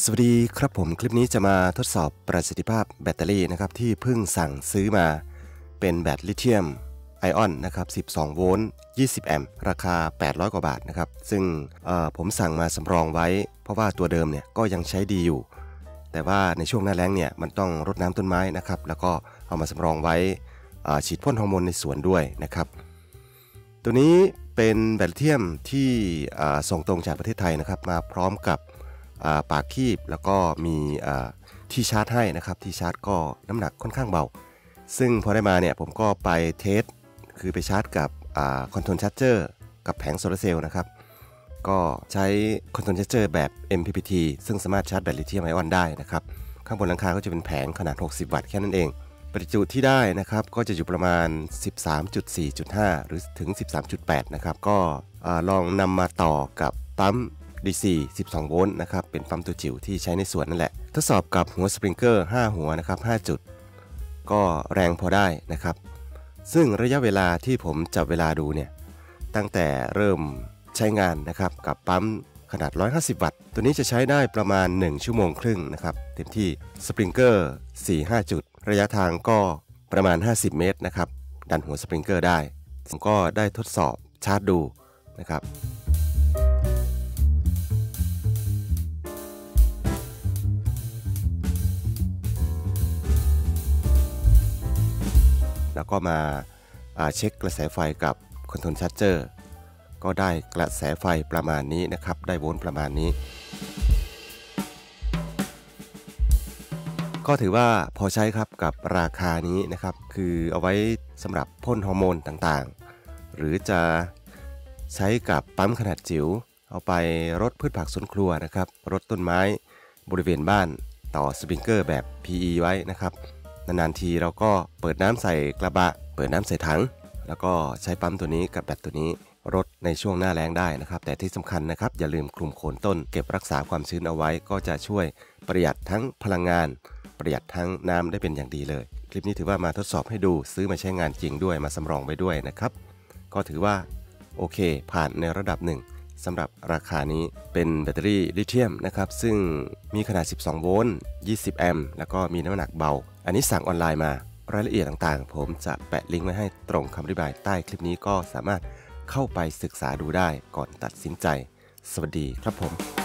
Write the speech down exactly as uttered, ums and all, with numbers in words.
สวัสดีครับผมคลิปนี้จะมาทดสอบประสิทธิภาพแบตเตอรี่นะครับที่เพิ่งสั่งซื้อมาเป็นแบตลิเธียมไอออนนะครับสิบสองโวลต์ยี่สิบแอมป์ราคาแปดร้อยกว่าบาทนะครับซึ่งผมสั่งมาสำรองไว้เพราะว่าตัวเดิมเนี่ยก็ยังใช้ดีอยู่แต่ว่าในช่วงหน้าแล้งเนี่ยมันต้องรดน้ำต้นไม้นะครับแล้วก็เอามาสำรองไว้ฉีดพ่นฮอร์โมนในสวนด้วยนะครับตัวนี้เป็นแบตลิเธียมที่ส่งตรงจากประเทศไทยนะครับมาพร้อมกับปากคีบแล้วก็มีที่ชาร์จให้นะครับที่ชาร์จก็น้ำหนักค่อนข้างเบาซึ่งพอได้มาเนี่ยผมก็ไปเทสคือไปชาร์จกับคอนโทรลชาร์จเจอร์กับแผงโซลาร์เซลล์นะครับก็ใช้คอนโทรลชาร์จเจอร์แบบ เอ็ม พี พี ที ซึ่งสามารถชาร์จแบตลิเธียมไอออนได้นะครับข้างบนหลังคาก็จะเป็นแผงขนาดหกสิบวัตต์แค่นั้นเองปริจุที่ได้นะครับก็จะอยู่ประมาณ สิบสามจุดสี่จุดห้า หรือถึง สิบสามจุดแปด นะครับก็ลองนำมาต่อกับปั๊มดี ซี สิบสองโวลต์นะครับเป็นปั๊มตัวจิ๋วที่ใช้ในสวนนั่นแหละทดสอบกับหัวสปริงเกอร์ห้าหัวนะครับห้าจุดก็แรงพอได้นะครับซึ่งระยะเวลาที่ผมจับเวลาดูเนี่ยตั้งแต่เริ่มใช้งานนะครับกับปั๊มขนาดหนึ่งร้อยห้าสิบวัตต์ตัวนี้จะใช้ได้ประมาณหนึ่งชั่วโมงครึ่งนะครับเต็มที่สปริงเกอร์ สี่ห้า จุดระยะทางก็ประมาณห้าสิบเมตรนะครับดันหัวสปริงเกอร์ได้ผมก็ได้ทดสอบชาร์จดูนะครับแล้วก็มาเช็คกระแสไฟกับคอนโทรลชาร์จเจอร์ก็ได้กระแสไฟประมาณนี้นะครับได้โวลต์ประมาณนี้ก็ถือว่าพอใช้ครับกับราคานี้นะครับคือเอาไว้สำหรับพ่นฮอร์โมนต่างๆหรือจะใช้กับปั๊มขนาดจิ๋วเอาไปรดพืชผักสวนครัวนะครับรดต้นไม้บริเวณบ้านต่อสปริงเกอร์แบบ พี อี ไว้นะครับนานๆทีเราก็เปิดน้ำใส่กระบะเปิดน้ำใส่ถังแล้วก็ใช้ปั๊มตัวนี้กับแบตตัวนี้รดในช่วงหน้าแล้งได้นะครับแต่ที่สำคัญนะครับอย่าลืมคลุมโคนต้นเก็บรักษาความชื้นเอาไว้ก็จะช่วยประหยัดทั้งพลังงานประหยัดทั้งน้ำได้เป็นอย่างดีเลยคลิปนี้ถือว่ามาทดสอบให้ดูซื้อมาใช้งานจริงด้วยมาสำรองไว้ด้วยนะครับก็ถือว่าโอเคผ่านในระดับหนึ่งสำหรับราคานี้เป็นแบตเตอรี่ลิเธียมนะครับซึ่งมีขนาดสิบสองโวลต์ยี่สิบแอมป์แล้วก็มีน้ำหนักเบาอันนี้สั่งออนไลน์มารายละเอียดต่างๆผมจะแปะลิงก์ไว้ให้ตรงคำอธิบายใต้คลิปนี้ก็สามารถเข้าไปศึกษาดูได้ก่อนตัดสินใจสวัสดีครับผม